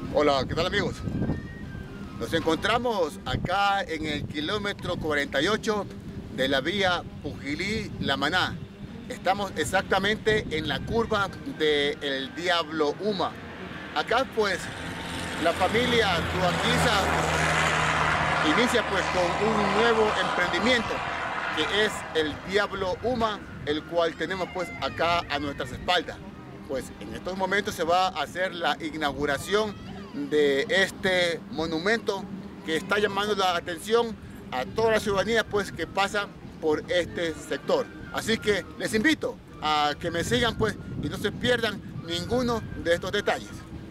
Hola, ¿qué tal amigos? Nos encontramos acá en el kilómetro 48 de la vía Pujilí-Lamaná. Estamos exactamente en la curva del Diablo Uma. Acá pues la familia Tuaquiza inicia pues con un nuevo emprendimiento que es el Diablo Uma, el cual tenemos pues acá a nuestras espaldas. Pues en estos momentos se va a hacer la inauguración de este monumento que está llamando la atención a toda la ciudadanía pues que pasa por este sector. Así que les invito a que me sigan pues y no se pierdan ninguno de estos detalles.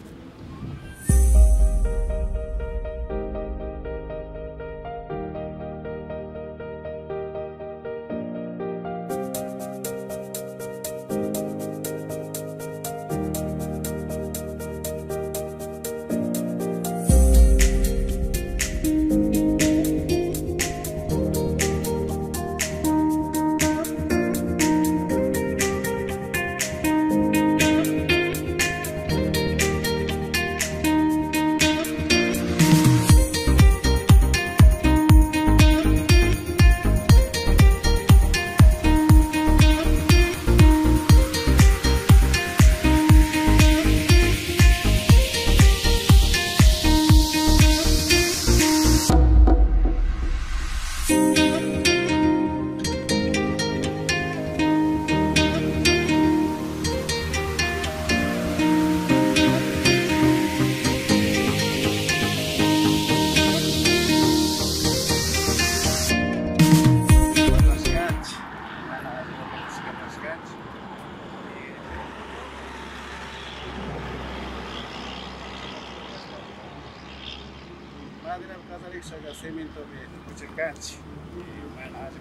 Madre al casar cemento de Cuchicanchi y manaj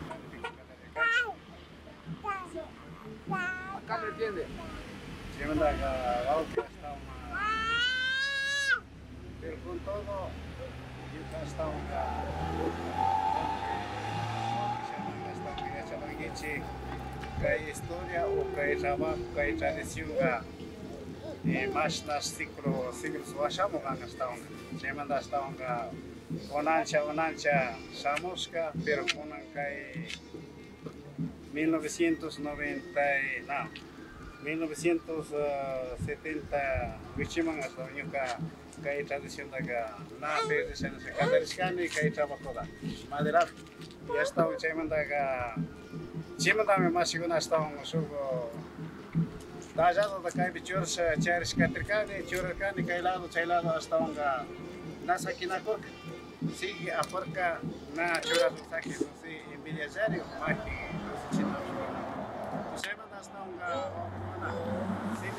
acá le entiende llevan la que está pero con todo yo está hay historia o hay trabajo hay tradición más nas siglos washamo hasta llevan hasta onancha Samoska, pero con 1990, no, 1970, Wichiman hasta que hay tradición de que nada de se cateriscani y que hay trabajo da madera y hasta un llevan de que llevan también más según hasta un subo Dajado da kai bichurs charis katrikani churkani kailado chailado hasta un nasa kina korka sigue a porca na chura do saque do se envidiario maki do se china do se manda hasta un na se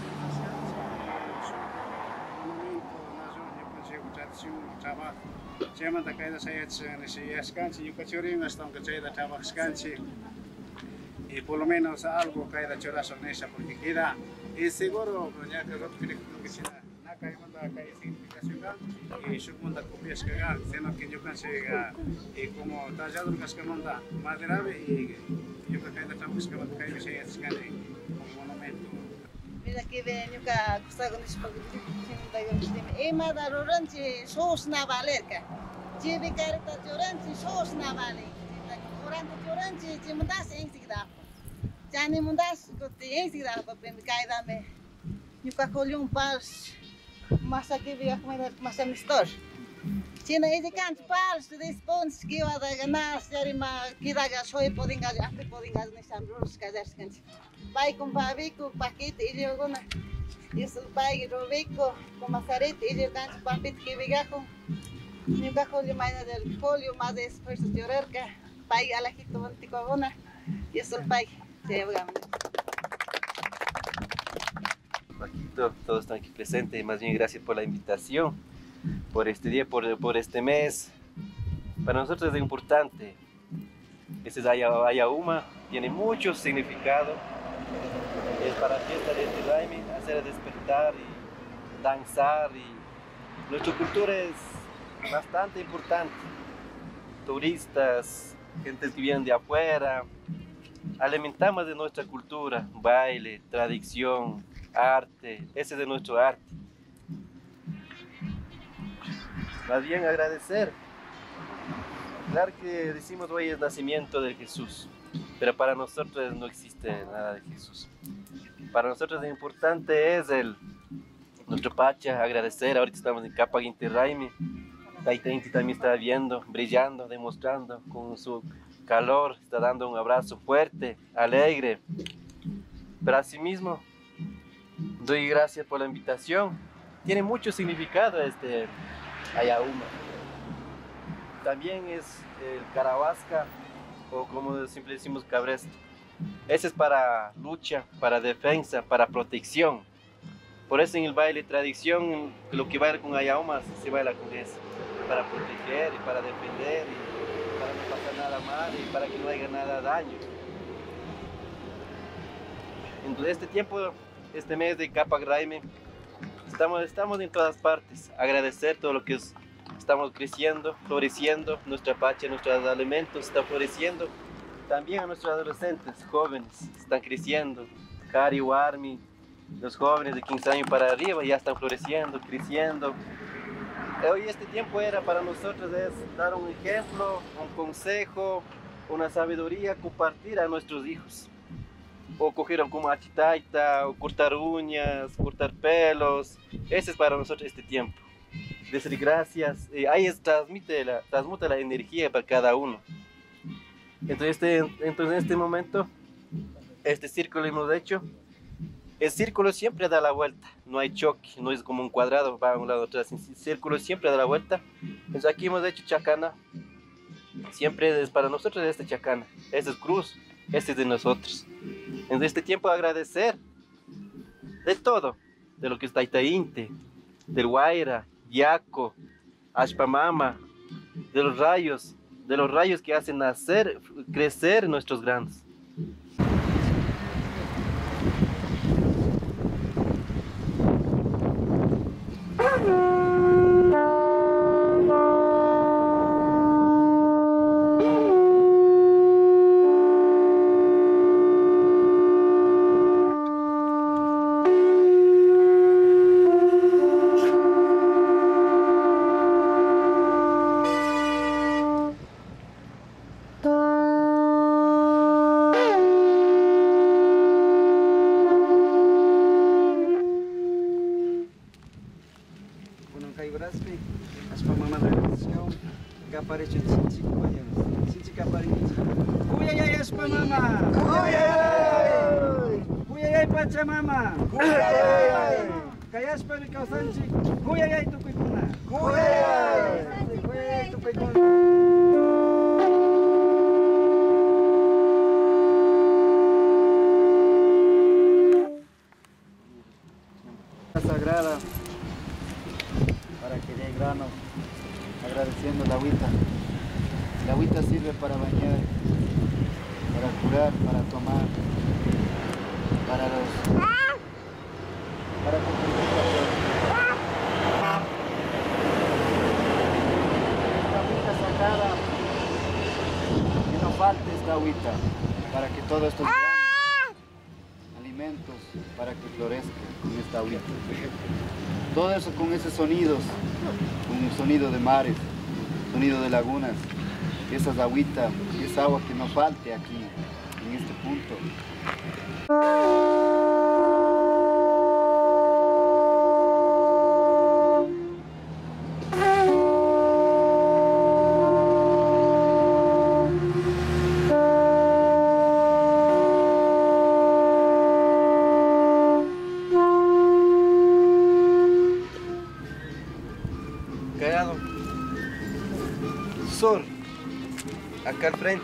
trabajo se manda caída se escanchi y cachorín hasta un cachorín trabajo escanchi y por lo menos algo caída chorazo en esa porque queda inseguro ya que lo que se na caída manda caída significación y su manda copias que sino que yo pensé y como tallado las que manda más grave y yo creo que estamos que manda caída se escane como monumento mira que ven yo que gusta con eso porque mada roranchi sos na valerca jibe carta roranchi sos na vale orando roranchi te mandas em sigda já nem mandas que em sigda para me cair me eu que colho pars mas aqui via como é mas é mistor China esse canto pars response que eu a ganhar série mas que dá já só podem ganhar até podem ganhar nesse ambiente que já se vai com babico paquete e eu gona isso vai robico com maçarete e eu canto paquete que vega com eu que colho mais del colho mais esforço de orerca vai a la que tu antico gona isso vai Paquito, todos están aquí presentes, más bien gracias por la invitación, por este día, por este mes. Para nosotros es importante. Este es Ayauma, tiene mucho significado. Es para la fiesta de este Daime, hacer despertar y danzar. Y nuestra cultura es bastante importante. Turistas, gente que vienen de afuera, alimentamos de nuestra cultura, baile, tradición, arte, ese es de nuestro arte. más bien agradecer. Claro que decimos hoy es nacimiento de Jesús, pero para nosotros no existe nada de Jesús. Para nosotros lo importante es nuestro Pacha, agradecer. Ahorita estamos en Capa Inti Raymi. Tayta Inti también está viendo, brillando, demostrando con su calor, está dando un abrazo fuerte, alegre. Pero asimismo, doy gracias por la invitación. Tiene mucho significado este Ayauma. También es el Carabasca, o como siempre decimos Cabresto. Ese es para lucha, para defensa, para protección. Por eso en el baile tradición, lo que baila con Ayauma se baila con eso. Para proteger y para defender y para no pasar nada mal y para que no haya nada daño. Entonces este tiempo, este mes de Capa Raymi, estamos en todas partes. Agradecer todo lo que estamos creciendo, floreciendo. Nuestra Pacha, nuestros alimentos están floreciendo. También a nuestros adolescentes, jóvenes, están creciendo. Cari, Warmi, los jóvenes de 15 años para arriba ya están floreciendo, creciendo. Hoy este tiempo era para nosotros es dar un ejemplo, un consejo, una sabiduría, compartir a nuestros hijos. O coger como achitaita, o cortar uñas, cortar pelos. Ese es para nosotros este tiempo. Decir gracias. Ahí transmuta la energía para cada uno. Entonces en este momento, este círculo hemos hecho. El círculo siempre da la vuelta, no hay choque, no es como un cuadrado, va a un lado atrás. El círculo siempre da la vuelta. Entonces aquí hemos hecho chacana. Siempre es para nosotros este chacana. Este es cruz, este es de nosotros. En este tiempo agradecer de todo, de lo que está Itainte, del Guaira, Yaco, Ashpamama, de los rayos que hacen nacer, crecer nuestros granos. Pachamama, kayas pa ikaw sanchi, kuyayay tukoy kuna, kuyayay tukoy kuna. Sagrada para que dé grano, agradeciendo la agüita. La agüita sirve para bañar, para curar, para tomar. Para cumplir esta agüita sagrada, que no falte esta agüita, para que todos estos alimentos, para que florezca con esta agüita. Todo eso con esos sonidos, con el sonido de mares, sonido de lagunas, esas agüitas, esa agua que no falte aquí, en este punto. Callado. Sol, acá al frente.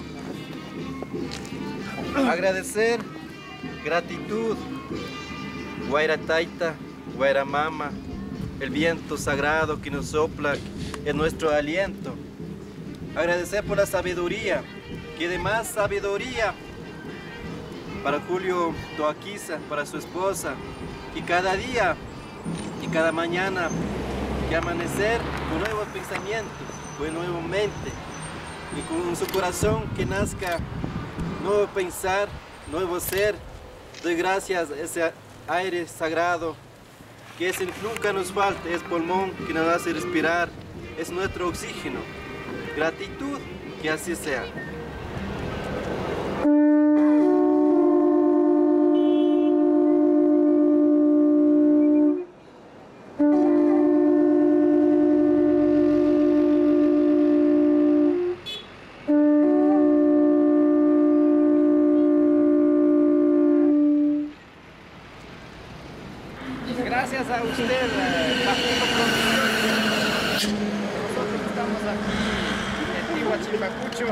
Agradecer, gratitud, Guaira Taita, Guaira Mama, el viento sagrado que nos sopla en nuestro aliento. Agradecer por la sabiduría, que de más sabiduría para Julio Toaquiza, para su esposa, que cada día y cada mañana que amanecer con nuevos pensamientos, con nueva mente y con su corazón que nazca nuevo pensar, nuevo ser. Doy gracias a ese aire sagrado que nunca nos falta, es pulmón que nos hace respirar, es nuestro oxígeno. Gratitud, que así sea. Gracias a usted, Partido Provincial. Nosotros estamos aquí en Tihuachilpacucho,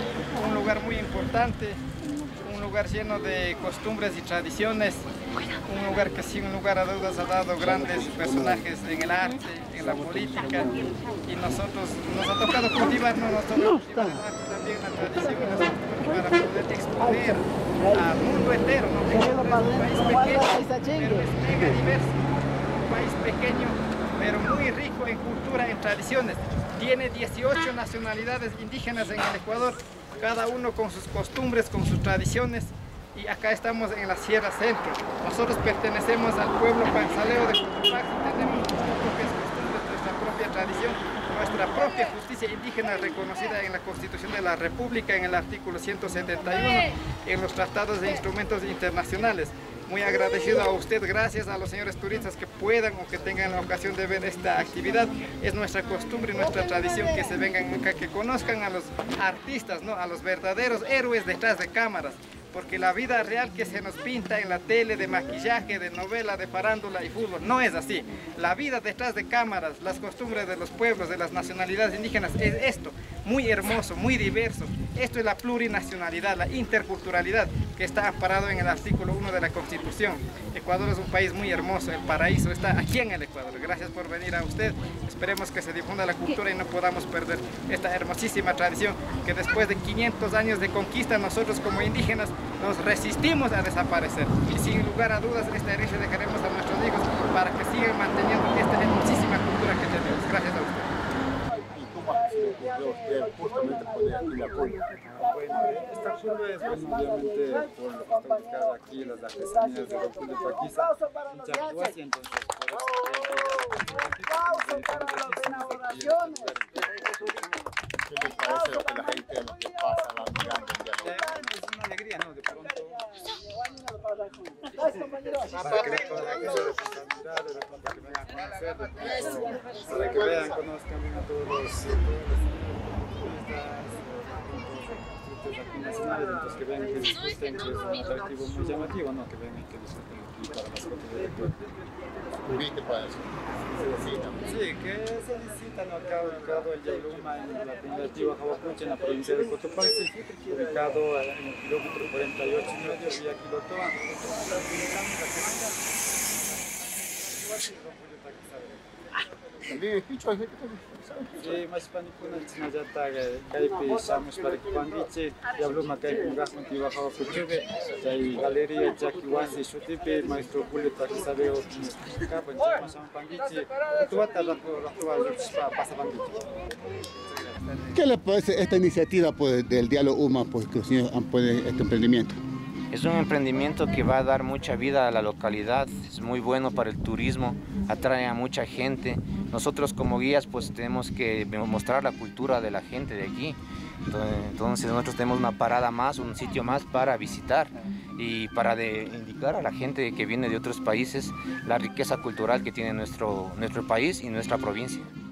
un lugar muy importante, un lugar lleno de costumbres y tradiciones, un lugar que sin lugar a dudas ha dado grandes personajes en el arte, en la política, y nosotros nos ha tocado cultivarnos nosotros también la tradición y las costumbres para poder exponer al mundo entero, ¿no? Ecuador es un país pequeño, pero es mega diverso, un país pequeño, pero muy rico en cultura, en tradiciones. Tiene 18 nacionalidades indígenas en el Ecuador, cada uno con sus costumbres, con sus tradiciones, y acá estamos en la Sierra Centro. Nosotros pertenecemos al pueblo panzaleo de Cotopaxi, tenemos nuestras propias costumbres, nuestra propia tradición, nuestra propia justicia indígena reconocida en la Constitución de la República, en el artículo 171, en los tratados de instrumentos internacionales. Muy agradecido a usted, gracias a los señores turistas que puedan o que tengan la ocasión de ver esta actividad. Es nuestra costumbre y nuestra tradición que se vengan acá, que conozcan a los artistas, ¿no? A los verdaderos héroes detrás de cámaras. Porque la vida real que se nos pinta en la tele, de maquillaje, de novela, de farándula y fútbol, no es así. La vida detrás de cámaras, las costumbres de los pueblos, de las nacionalidades indígenas, es esto, muy hermoso, muy diverso. Esto es la plurinacionalidad, la interculturalidad que está amparado en el artículo 1 de la Constitución. Ecuador es un país muy hermoso, el paraíso está aquí en el Ecuador. Gracias por venir a usted. Esperemos que se difunda la cultura y no podamos perder esta hermosísima tradición que después de 500 años de conquista nosotros como indígenas nos resistimos a desaparecer. Y sin lugar a dudas esta herencia dejaremos a nuestros hijos para que sigan manteniendo esta hermosísima cultura que tenemos. Gracias a usted. ¿Y cómo ha sido usted justamente poder aquí la apoyo? Bueno, esta curva es obviamente por lo que está buscando aquí, las artesanías de Rocul de Paquiza y Chapuasi, entonces por eso ¿Qué les parece lo que la gente, lo que pasa, va mirando el diálogo? es una alegría, ¿no? De pronto para que vengan a mirar, de pronto que vengan a conocer, para que vean, conozcan bien a todos los turistas nacionales, entonces que vean que disfruten, que es un atractivo muy llamativo, ¿no? Que vean y que disfruten aquí para las fotos de lectura. ¿Viste para eso? Sí, que se visita, ¿no? Acá ubicado el Yailuma en la comunidad Jabapuche, en la provincia de Cotopaxi, ubicado en el kilómetro 48,5 vía Quilotoa. Sí, más panicuna, chinayata, caipi, shamus para Kipangiche, Yabluma, caipi, Gajon, Tibajaba, Fuchube, y Galería, Jackie Wasi, Shutipe, Maestro Julio, Taquisabeo, Capa, Chamasam Pangiche, Tuata, Pasa Pangiche. ¿Qué les parece esta iniciativa pues, del diálogo UMA, pues, que los señores han puesto este emprendimiento? Es un emprendimiento que va a dar mucha vida a la localidad, es muy bueno para el turismo, atrae a mucha gente. Nosotros como guías pues tenemos que mostrar la cultura de la gente de aquí. Entonces nosotros tenemos una parada más, un sitio más para visitar y para indicar a la gente que viene de otros países la riqueza cultural que tiene nuestro país y nuestra provincia.